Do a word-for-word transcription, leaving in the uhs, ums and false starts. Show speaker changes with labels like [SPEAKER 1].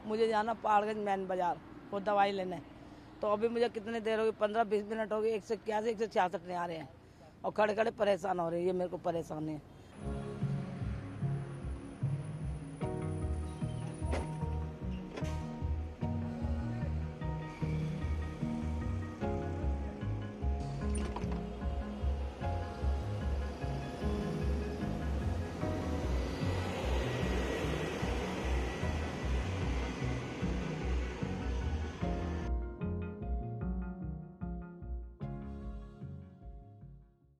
[SPEAKER 1] मुझे जाना पहाड़गंज मैन बाजार वो दवाई लेने। तो अभी मुझे कितनी देर होगी, पंद्रह बीस मिनट हो गई, एक सौ इक्यासी एक सौ छियासठ नहीं आ रहे हैं और खड़े खड़े परेशान हो रहे हैं। ये मेरे को परेशानी है।